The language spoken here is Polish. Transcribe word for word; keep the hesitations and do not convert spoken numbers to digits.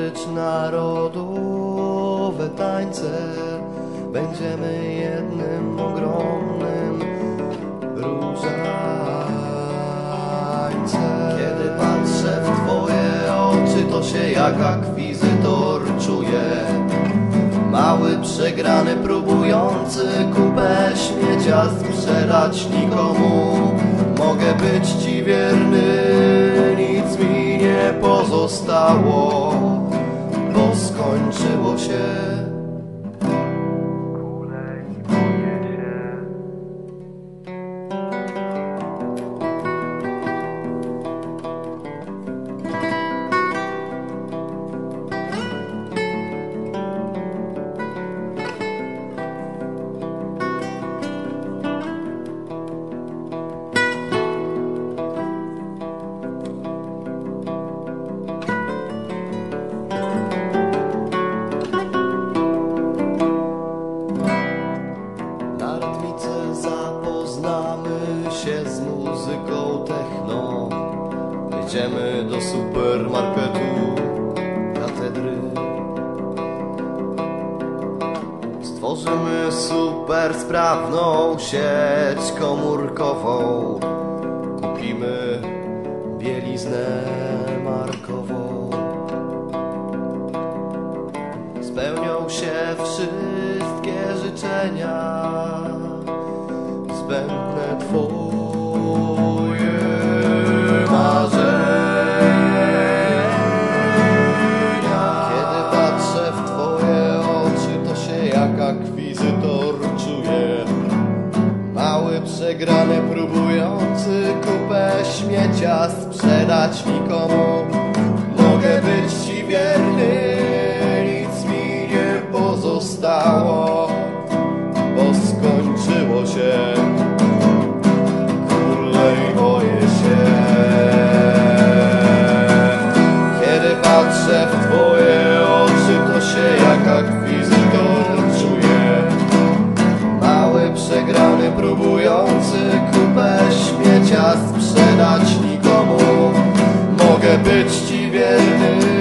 tańczyć narodowe tańce. Będziemy jednym ogromnym różańcem. Kiedy patrzę w twoje oczy, to się jak akwizytor czuję. Mały, przegrany, próbujący kupę śmiecia sprzedać nikomu. Mogę być ci wierny, nic mi nie pozostało, bo skończyło się. Zapoznamy się z muzyką techno. Idziemy do supermarketu Katedry. Stworzymy super sprawną sieć komórkową. Kupimy bieliznę markową. Spełnią się wszystkie życzenia zbędne twoje marzenia. Kiedy patrzę w twoje oczy, to się jak akwizytor czuję. Mały, przegrany, próbujący kupę śmiecia sprzedać nikomu. Mogę być ci wierny, nic mi nie pozostało, bo skończyło się. Królej, boję się. Kiedy patrzę w twoje oczy, to się jak akwizytor czuję. Mały, przegrany, próbujący kupę śmiecia sprzedać nikomu. Mogę być ci wierny,